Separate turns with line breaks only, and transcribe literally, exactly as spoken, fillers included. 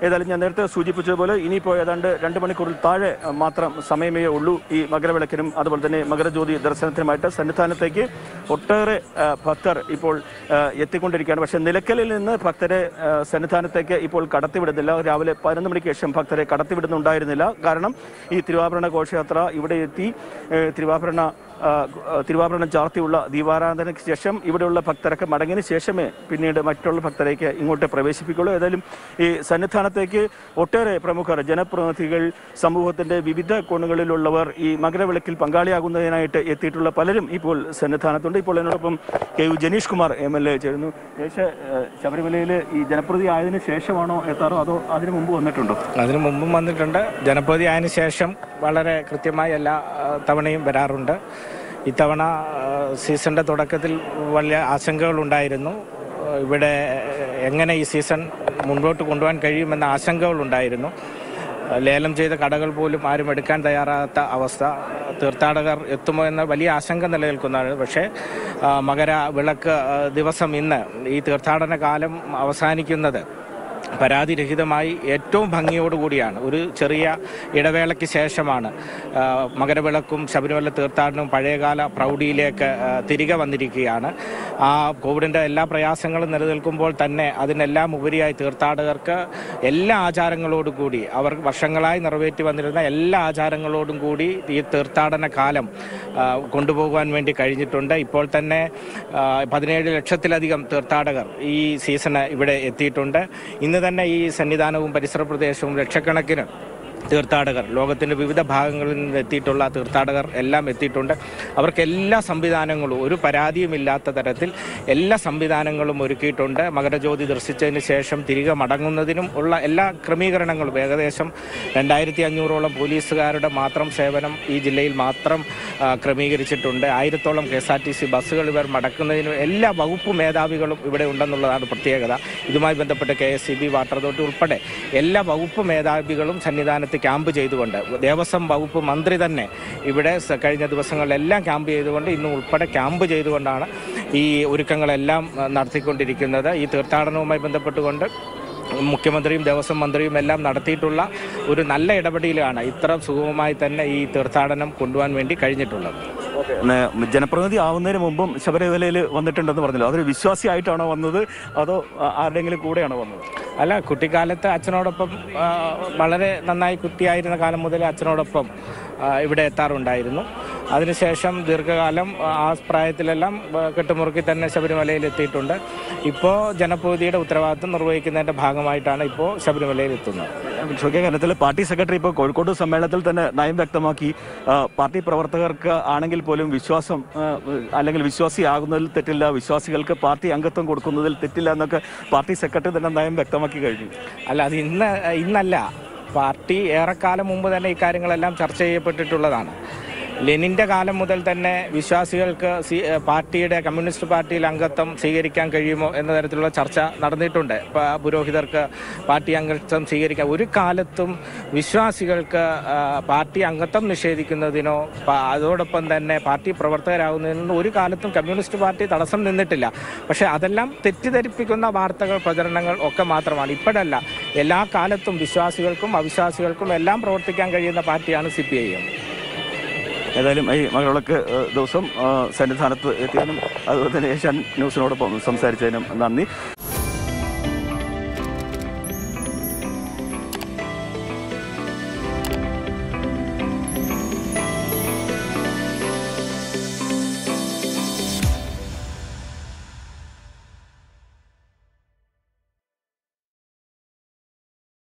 ഏതായാലും ഞാൻ നേരത്തെ സൂചിപ്പിച്ചതുപോലെ ഇനിയിപ്പോൾ ഏതാണ്ട് രണ്ട് മണിക്കൂറിൽ താഴെ മാത്രം സമയമേ ഉള്ളൂ ഈ മകരവിളക്കിനും അതുപോലെ തന്നെ മകരജ്യോതി ദർശനത്തിനുമായിട്ട്. സന്നിധാനത്തേക്ക് ഒട്ടേറെ ഭക്തർ ഇപ്പോൾ എത്തിക്കൊണ്ടിരിക്കുകയാണ്. പക്ഷേ നിലയ്ക്കലിൽ നിന്ന് ഭക്തരെ സന്നിധാനത്തേക്ക് ഇപ്പോൾ കടത്തിവിടുന്നില്ല. രാവിലെ പതിനൊന്ന് മണിക്ക് ശേഷം ഭക്തരെ കടത്തിവിടുന്നുണ്ടായിരുന്നില്ല. കാരണം ഈ തിരുവാഭരണ ഘോഷയാത്ര ഇവിടെ എത്തി തിരുവാഭരണ തിരുവാഭരണം ചാർത്തിയുള്ള ദീപാരാധനയ്ക്ക് ശേഷം ഇവിടെയുള്ള ഭക്തരൊക്കെ മടങ്ങിയതിന് ശേഷമേ പിന്നീട് മറ്റുള്ള ഭക്തരേക്ക് ഇങ്ങോട്ട് പ്രവേശിപ്പിക്കുള്ളൂ. ഏതായാലും ഈ സന്നിധാനത്തേക്ക് ഒട്ടേറെ പ്രമുഖർ, ജനപ്രതിനിധികൾ, സമൂഹത്തിൻ്റെ വിവിധ കോണുകളിലുള്ളവർ ഈ മകരവിളക്കിൽ പങ്കാളിയാകുന്നതിനായിട്ട് എത്തിയിട്ടുള്ള പലരും ഇപ്പോൾ സന്നിധാനത്തുണ്ട്. ഇപ്പോൾ എന്നോടൊപ്പം K U Janeesh Kumar M L A ചേരുന്നു. ശബരിമലയിൽ ഈ ജനപ്രതി ആയതിനു ശേഷമാണോ എത്താറോ അതോ അതിനു മുമ്പ് വന്നിട്ടുണ്ടോ?
അതിനു മുമ്പും വന്നിട്ടുണ്ട്. ജനപ്രതി ആയതിനു ശേഷം വളരെ കൃത്യമായി എല്ലാ തവണയും വരാറുണ്ട്. ഇത്തവണ സീസണിൻ്റെ തുടക്കത്തിൽ വലിയ ആശങ്കകളുണ്ടായിരുന്നു. ഇവിടെ എങ്ങനെ ഈ സീസൺ മുൻപോട്ട് കൊണ്ടുപോകാൻ കഴിയുമെന്ന ആശങ്കകളുണ്ടായിരുന്നു. ലേലം ചെയ്ത കടകൾ പോലും ആരും എടുക്കാൻ തയ്യാറാകാത്ത അവസ്ഥ, തീർത്ഥാടകർ എത്തുമോ എന്ന വലിയ ആശങ്ക നിലനിൽക്കുന്നതാണ്. പക്ഷേ മകര വിളക്ക് ദിവസം ഇന്ന് ഈ തീർത്ഥാടന കാലം അവസാനിക്കുന്നത് പരാതിരഹിതമായി ഏറ്റവും ഭംഗിയോടുകൂടിയാണ്. ഒരു ചെറിയ ഇടവേളയ്ക്ക് ശേഷമാണ് മകരവിളക്കും ശബരിമല തീർത്ഥാടനവും പഴയകാല പ്രൗഢിയിലേക്ക് തിരികെ വന്നിരിക്കുകയാണ്. ആ കോവിഡിൻ്റെ എല്ലാ പ്രയാസങ്ങളും നിലനിൽക്കുമ്പോൾ തന്നെ അതിനെല്ലാം ഉപരിയായി തീർത്ഥാടകർക്ക് എല്ലാ ആചാരങ്ങളോടും കൂടി അവർ വർഷങ്ങളായി നിറവേറ്റി വന്നിരുന്ന എല്ലാ ആചാരങ്ങളോടും കൂടി ഈ തീർത്ഥാടന കാലം കൊണ്ടുപോകാൻ വേണ്ടി കഴിഞ്ഞിട്ടുണ്ട്. ഇപ്പോൾ തന്നെ പതിനേഴ് ലക്ഷത്തിലധികം തീർത്ഥാടകർ ഈ സീസണ് ഇവിടെ എത്തിയിട്ടുണ്ട്. ഇന്ന് തന്നെ ഈ സന്നിധാനവും പരിസര പ്രദേശവും ലക്ഷക്കണക്കിന് തീർത്ഥാടകർ, ലോകത്തിൻ്റെ വിവിധ ഭാഗങ്ങളിൽ നിന്ന് എത്തിയിട്ടുള്ള തീർത്ഥാടകർ എല്ലാം എത്തിയിട്ടുണ്ട്. അവർക്ക് എല്ലാ സംവിധാനങ്ങളും, ഒരു പരാതിയുമില്ലാത്ത തരത്തിൽ എല്ലാ സംവിധാനങ്ങളും ഒരുക്കിയിട്ടുണ്ട്. മകരജ്യോതി ദർശിച്ചതിന് ശേഷം തിരികെ മടങ്ങുന്നതിനും ഉള്ള എല്ലാ ക്രമീകരണങ്ങളും, ഏകദേശം രണ്ടായിരത്തി അഞ്ഞൂറോളം പോലീസുകാരുടെ മാത്രം സേവനം ഈ ജില്ലയിൽ മാത്രം ക്രമീകരിച്ചിട്ടുണ്ട്. ആയിരത്തോളം K S R T C ബസ്സുകൾ ഇവർ മടക്കുന്നതിനും എല്ലാ വകുപ്പ് മേധാവികളും ഇവിടെ ഉണ്ടെന്നുള്ളതാണ് പ്രത്യേകത. ഇതുമായി ബന്ധപ്പെട്ട് K S E B, water authority ഉൾപ്പെടെ എല്ലാ വകുപ്പ് മേധാവികളും സന്നിധാനത്ത് ക്യാമ്പ് ചെയ്തുകൊണ്ട്, ദേവസ്വം വകുപ്പ് മന്ത്രി തന്നെ ഇവിടെ കഴിഞ്ഞ ദിവസങ്ങളിലെല്ലാം ക്യാമ്പ് ചെയ്തുകൊണ്ട്, ഇന്ന് ഉൾപ്പെടെ ക്യാമ്പ് ചെയ്തുകൊണ്ടാണ് ഈ ഒരുക്കങ്ങളെല്ലാം നടത്തിക്കൊണ്ടിരിക്കുന്നത്. ഈ തീർത്ഥാടനവുമായി ബന്ധപ്പെട്ടുകൊണ്ട് മുഖ്യമന്ത്രിയും ദേവസ്വം മന്ത്രിയും എല്ലാം നടത്തിയിട്ടുള്ള ഒരു നല്ല ഇടപെടലാണ് ഇത്ര സുഗമമായി തന്നെ ഈ തീർത്ഥാടനം കൊണ്ടുപോകാൻ വേണ്ടി കഴിഞ്ഞിട്ടുള്ളത്.
ജനപ്രതിനിധി ആവുന്നതിന് മുമ്പും ശബരിമലയിൽ വന്നിട്ടുണ്ടെന്ന് പറഞ്ഞല്ലോ, അതൊരു വിശ്വാസിയായിട്ടാണോ വന്നത് അതോ ആരുടെയെങ്കിലും കൂടെയാണോ വന്നത്?
അല്ല, കുട്ടിക്കാലത്ത് അച്ഛനോടൊപ്പം വളരെ നന്നായി കുട്ടിയായിരുന്ന കാലം മുതൽ അച്ഛനോടൊപ്പം ഇവിടെ എത്താറുണ്ടായിരുന്നു. അതിനുശേഷം ദീർഘകാലം ആ പ്രായത്തിലെല്ലാം കെട്ടുമുറുക്കി തന്നെ ശബരിമലയിൽ എത്തിയിട്ടുണ്ട്. ഇപ്പോൾ ജനപ്രതിനിധിയുടെ ഉത്തരവാദിത്വം നിർവഹിക്കുന്നതിൻ്റെ ഭാഗമായിട്ടാണ് ഇപ്പോൾ ശബരിമലയിൽ എത്തുന്നത്.
കാര്യത്തിൽ പാർട്ടി സെക്രട്ടറി ഇപ്പോൾ കോഴിക്കോട് സമ്മേളനത്തിൽ തന്നെ നയം വ്യക്തമാക്കി, പാർട്ടി പ്രവർത്തകർക്ക് ആണെങ്കിൽ പോലും വിശ്വാസം അല്ലെങ്കിൽ വിശ്വാസിയാകുന്നതിൽ തെറ്റില്ല, വിശ്വാസികൾക്ക് പാർട്ടി അംഗത്വം കൊടുക്കുന്നതിൽ തെറ്റില്ല എന്നൊക്കെ പാർട്ടി സെക്രട്ടറി തന്നെ നയം വ്യക്തമാക്കി കഴിഞ്ഞു.
അല്ല, അത് ഇന്ന് ഇന്നല്ല, പാർട്ടി ഏറെക്കാലം മുമ്പ് തന്നെ ഇക്കാര്യങ്ങളെല്ലാം ചർച്ച ചെയ്യപ്പെട്ടിട്ടുള്ളതാണ്. ലെനിൻ്റെ കാലം മുതൽ തന്നെ വിശ്വാസികൾക്ക് പാർട്ടിയുടെ കമ്മ്യൂണിസ്റ്റ് പാർട്ടിയിൽ അംഗത്വം സ്വീകരിക്കാൻ കഴിയുമോ എന്ന തരത്തിലുള്ള ചർച്ച നടന്നിട്ടുണ്ട്. പുരോഹിതർക്ക് പാർട്ടി അംഗത്വം സ്വീകരിക്കാൻ ഒരു കാലത്തും വിശ്വാസികൾക്ക് പാർട്ടി അംഗത്വം നിഷേധിക്കുന്നതിനോ അതോടൊപ്പം തന്നെ പാർട്ടി പ്രവർത്തകരാകുന്നതിനോ ഒരു കാലത്തും കമ്മ്യൂണിസ്റ്റ് പാർട്ടി തടസ്സം നിന്നിട്ടില്ല. പക്ഷേ അതെല്ലാം തെറ്റിദ്ധരിപ്പിക്കുന്ന വാർത്തകൾ, പ്രചരണങ്ങൾ ഒക്കെ മാത്രമാണ്. ഇപ്പോഴല്ല, എല്ലാ കാലത്തും വിശ്വാസികൾക്കും അവിശ്വാസികൾക്കും എല്ലാം പ്രവർത്തിക്കാൻ കഴിയുന്ന പാർട്ടിയാണ് സി പി ഐ എം.
ഏതായാലും ഈ മകരവിളക്ക് ദിവസം സന്നിധാനത്ത് എത്തിയതിനും അതുപോലെ തന്നെ ഏഷ്യാനെറ്റ് ന്യൂസിനോടൊപ്പം സംസാരിച്ചതിനും നന്ദി.